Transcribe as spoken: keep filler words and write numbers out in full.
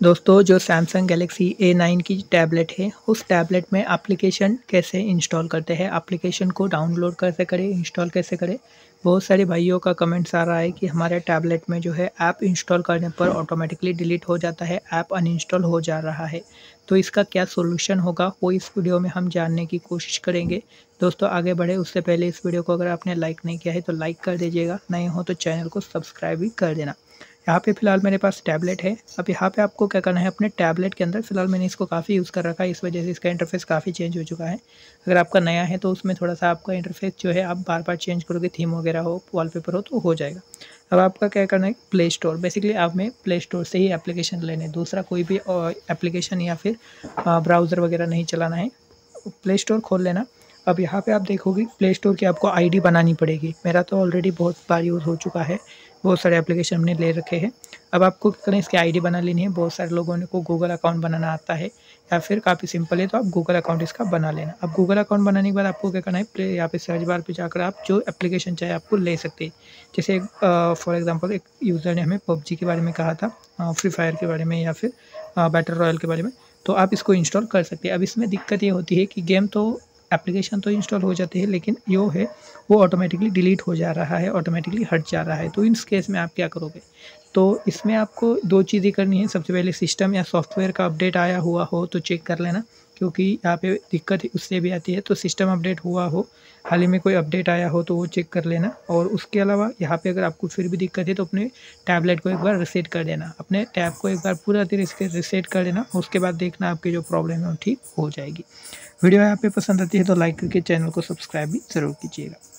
दोस्तों जो Samsung Galaxy A nine की टैबलेट है उस टैबलेट में एप्लीकेशन कैसे इंस्टॉल करते हैं, एप्लीकेशन को डाउनलोड कैसे करें, इंस्टॉल कैसे करें। बहुत सारे भाइयों का कमेंट्स आ रहा है कि हमारे टैबलेट में जो है ऐप इंस्टॉल करने पर ऑटोमेटिकली डिलीट हो जाता है, ऐप अनइंस्टॉल हो जा रहा है। तो इसका क्या सोल्यूशन होगा वो इस वीडियो में हम जानने की कोशिश करेंगे। दोस्तों आगे बढ़े उससे पहले इस वीडियो को अगर आपने लाइक नहीं किया है तो लाइक कर दीजिएगा, नए हो तो चैनल को सब्सक्राइब भी कर देना। यहाँ पे फ़िलहाल मेरे पास टैबलेट है। अब यहाँ पे आपको क्या करना है, अपने टैबलेट के अंदर फ़िलहाल मैंने इसको काफ़ी यूज़ कर रखा है, इस वजह से इसका इंटरफेस काफ़ी चेंज हो चुका है। अगर आपका नया है तो उसमें थोड़ा-सा आपका इंटरफेस जो है आप बार-बार चेंज करोगे, थीम वगैरह हो, वॉलपेपर हो तो हो जाएगा। अब आपका क्या करना है, प्ले स्टोर बेसिकली आप में प्ले स्टोर से ही एप्लीकेशन लेने, दूसरा कोई भी अ, एप्लीकेशन या फिर अ, ब्राउज़र वगैरह नहीं चलाना है। प्ले स्टोर खोल लेना। अब यहाँ पे आप देखोगे प्ले स्टोर की आपको आईडी बनानी पड़ेगी। मेरा तो ऑलरेडी बहुत बार यूज़ हो चुका है, बहुत सारे एप्लीकेशन हमने ले रखे हैं। अब आपको क्या करना है, इसकी आईडी बना लेनी है। बहुत सारे लोगों ने को गूगल अकाउंट बनाना आता है या फिर काफ़ी सिंपल है तो आप गूगल अकाउंट इसका बना लेना। अब गूगल अकाउंट बनाने के बाद आपको क्या करना है, प्ले यहाँ पे सर्च बार पे जाकर आप जो एप्लीकेशन चाहे आपको ले सकते हैं। जैसे अ, फॉर एग्ज़ाम्पल एक यूज़र ने हमें पबजी के बारे में कहा था, अ, फ्री फायर के बारे में या फिर अ, बैटल रॉयल के बारे में, तो आप इसको इंस्टॉल कर सकते हैं। अब इसमें दिक्कत ये होती है कि गेम तो एप्लीकेशन तो इंस्टॉल हो जाती है लेकिन यो है वो ऑटोमेटिकली डिलीट हो जा रहा है, ऑटोमेटिकली हट जा रहा है। तो इस केस में आप क्या करोगे? तो इसमें आपको दो चीज़ें करनी है। सबसे पहले सिस्टम या सॉफ्टवेयर का अपडेट आया हुआ हो तो चेक कर लेना, क्योंकि यहाँ पे दिक्कत उससे भी आती है। तो सिस्टम अपडेट हुआ हो, हाल ही में कोई अपडेट आया हो तो वो चेक कर लेना। और उसके अलावा यहाँ पे अगर आपको फिर भी दिक्कत है तो अपने टैबलेट को एक बार रीसेट कर देना, अपने टैब को एक बार पूरा तरह से रीसेट कर देना। उसके बाद देखना आपकी जो प्रॉब्लम है वो ठीक हो जाएगी। वीडियो यहाँ पे पसंद आती है तो लाइक करके चैनल को सब्सक्राइब भी ज़रूर कीजिएगा।